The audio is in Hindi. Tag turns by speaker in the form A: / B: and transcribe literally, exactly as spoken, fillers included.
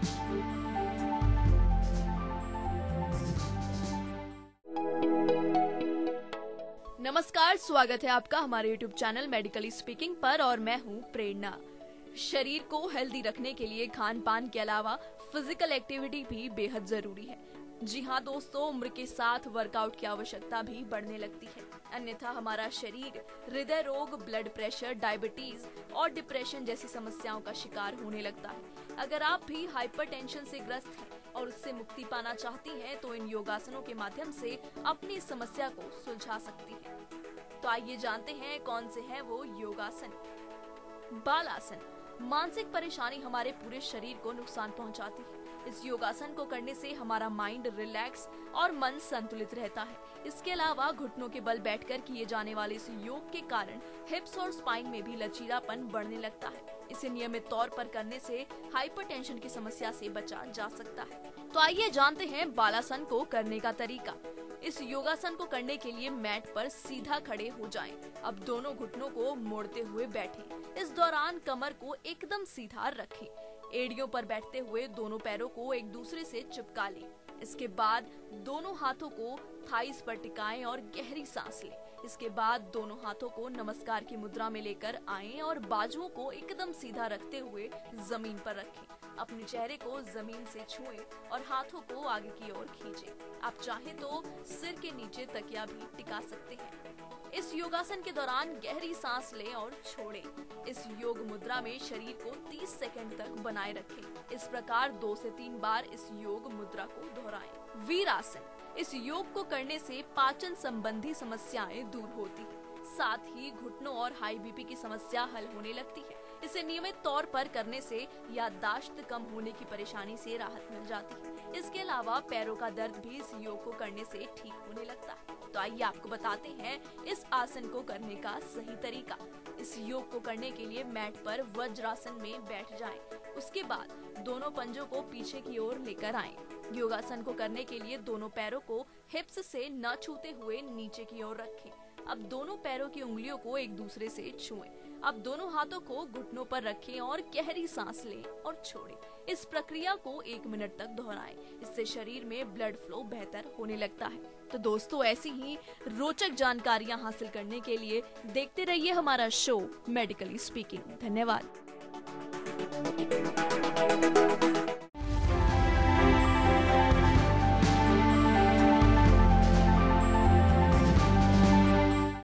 A: नमस्कार, स्वागत है आपका हमारे यूट्यूब चैनल मेडिकली स्पीकिंग पर और मैं हूं प्रेरणा। शरीर को हेल्दी रखने के लिए खान पान के अलावा फिजिकल एक्टिविटी भी बेहद जरूरी है। जी हाँ दोस्तों, उम्र के साथ वर्कआउट की आवश्यकता भी बढ़ने लगती है, अन्यथा हमारा शरीर हृदय रोग, ब्लड प्रेशर, डायबिटीज और डिप्रेशन जैसी समस्याओं का शिकार होने लगता है। अगर आप भी हाइपरटेंशन से ग्रस्त हैं और उससे मुक्ति पाना चाहती हैं, तो इन योगासनों के माध्यम से अपनी इस समस्या को सुलझा सकती हैं। तो आइए जानते हैं कौन से हैं वो योगासन। बालासन। मानसिक परेशानी हमारे पूरे शरीर को नुकसान पहुंचाती है। इस योगासन को करने से हमारा माइंड रिलैक्स और मन संतुलित रहता है। इसके अलावा घुटनों के बल बैठकर किए जाने वाले इस योग के कारण हिप्स और स्पाइन में भी लचीलापन बढ़ने लगता है। इसे नियमित तौर पर करने से हाइपरटेंशन की समस्या से बचा जा सकता है। तो आइए जानते हैं बालासन को करने का तरीका। इस योगासन को करने के लिए मैट पर सीधा खड़े हो जाएं। अब दोनों घुटनों को मोड़ते हुए बैठें। इस दौरान कमर को एकदम सीधा रखें। एड़ियों पर बैठते हुए दोनों पैरों को एक दूसरे से चिपका लें। इसके बाद दोनों हाथों को थाइस पर टिकाएं और गहरी सांस लें। इसके बाद दोनों हाथों को नमस्कार की मुद्रा में लेकर आएं और बाजुओं को एकदम सीधा रखते हुए जमीन पर रखें। अपने चेहरे को जमीन से छुएं और हाथों को आगे की ओर खींचें। आप चाहें तो सिर के नीचे तकिया भी टिका सकते हैं। इस योगासन के दौरान गहरी सांस लें और छोड़ें। इस योग मुद्रा में शरीर को तीस सेकंड तक बनाए रखें। इस प्रकार दो से तीन बार इस योग मुद्रा को दोहराएं। वीरासन। इस योग को करने से पाचन संबंधी समस्याएं दूर होती हैं। साथ ही घुटनों और हाई बीपी की समस्या हल होने लगती है। इसे नियमित तौर पर करने से याददाश्त कम होने की परेशानी से राहत मिल जाती है। इसके अलावा पैरों का दर्द भी इस योग को करने से ठीक होने लगता है। तो आइए आपको बताते हैं इस आसन को करने का सही तरीका। इस योग को करने के लिए मैट पर वज्रासन में बैठ जाएं। उसके बाद दोनों पंजों को पीछे की ओर लेकर आएं। योगासन को करने के लिए दोनों पैरों को हिप्स से न छूते हुए नीचे की ओर रखें। अब दोनों पैरों की उंगलियों को एक दूसरे से छुएं। अब दोनों हाथों को घुटनों पर रखें और गहरी सांस लें और छोड़ें। इस प्रक्रिया को एक मिनट तक दोहराएं। इससे शरीर में ब्लड फ्लो बेहतर होने लगता है। तो दोस्तों, ऐसी ही रोचक जानकारियां हासिल करने के लिए देखते रहिए हमारा शो मेडिकली स्पीकिंग। धन्यवाद।